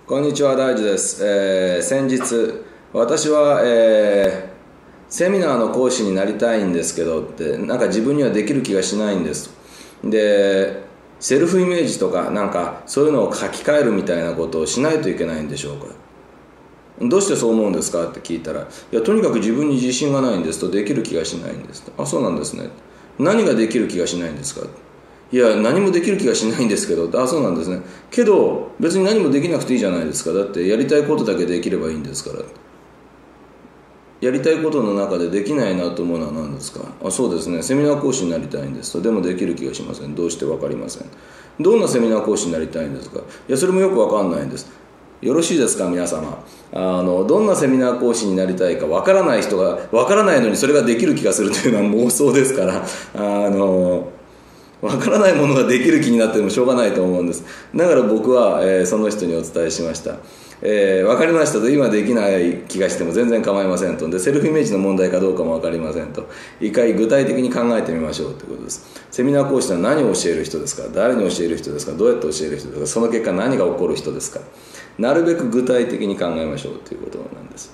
こんにちは、大地です。先日、私は、セミナーの講師になりたいんですけどって、なんか自分にはできる気がしないんです。で、セルフイメージとか、なんかそういうのを書き換えるみたいなことをしないといけないんでしょうか。どうしてそう思うんですかって聞いたら、いや、とにかく自分に自信がないんですと、できる気がしないんですと。あ、そうなんですね。何ができる気がしないんですか。いや、何もできる気がしないんですけど、あ、そうなんですね。けど、別に何もできなくていいじゃないですか。だって、やりたいことだけできればいいんですから。やりたいことの中でできないなと思うのは何ですか。あ、そうですね。セミナー講師になりたいんですと。でもできる気がしません。どうして分かりません。どんなセミナー講師になりたいんですか。いや、それもよく分かんないんです。よろしいですか、皆様。どんなセミナー講師になりたいか分からない人が、分からないのにそれができる気がするというのは妄想ですから、分からないものができる気になってもしょうがないと思うんです。だから僕は、その人にお伝えしました。分かりましたと、今できない気がしても全然構いませんと。で、セルフイメージの問題かどうかも分かりませんと。一回具体的に考えてみましょうということです。セミナー講師とは何を教える人ですか。誰に教える人ですか。どうやって教える人ですか。その結果何が起こる人ですか。なるべく具体的に考えましょうということなんです。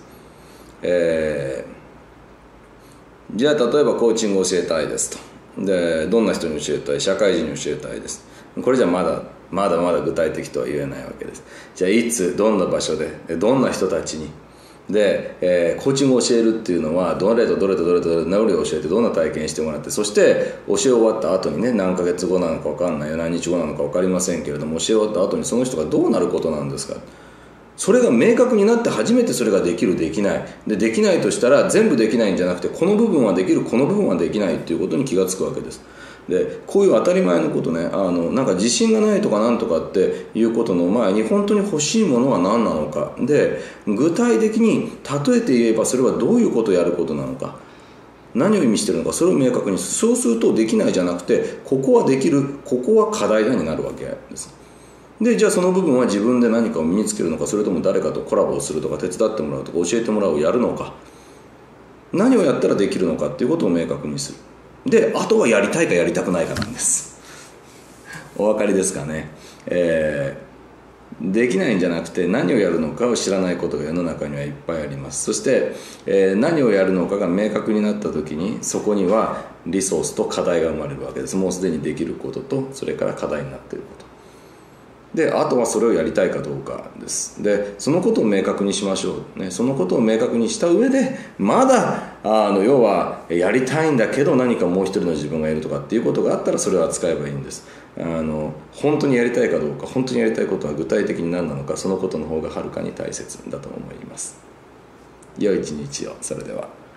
じゃあ例えばコーチングを教えたいですと。で、どんな人に教えたい。社会人に教えたいです。これじゃまだ具体的とは言えないわけです。じゃあいつ、どんな場所で、どんな人たちにで、コーチングを教えるっていうのはどれ何を教えてどんな体験してもらって、そして教え終わった後にね、何ヶ月後なのか分かんない、何日後なのか分かりませんけれども、教え終わった後にその人がどうなることなんですか。それが明確になって初めてそれができるできないで、できないとしたら全部できないんじゃなくて、この部分はできる、この部分はできないっていうことに気がつくわけです。で、こういう当たり前のことね、なんか自信がないとかなんとかっていうことの前に、本当に欲しいものは何なのかで、具体的に例えて言えばそれはどういうことをやることなのか、何を意味してるのか、それを明確にする。そうするとできないじゃなくて、ここはできる、ここは課題だになるわけです。で、じゃあその部分は自分で何かを身につけるのか、それとも誰かとコラボをするとか、手伝ってもらうとか、教えてもらうをやるのか、何をやったらできるのかっていうことを明確にする。で、あとはやりたいかやりたくないかなんです。お分かりですかね。できないんじゃなくて、何をやるのかを知らないことが世の中にはいっぱいあります。そして、何をやるのかが明確になった時に、そこにはリソースと課題が生まれるわけです。もうすでにできることと、それから課題になっていることで、あとはそれをやりたいかどうかです。で、そのことを明確にしましょう、ね、そのことを明確にした上で、まだ要はやりたいんだけど何かもう一人の自分がいるとかっていうことがあったら、それは使えばいいんです。本当にやりたいかどうか、本当にやりたいことは具体的に何なのか、そのことの方がはるかに大切だと思います。良い一日を。それでは。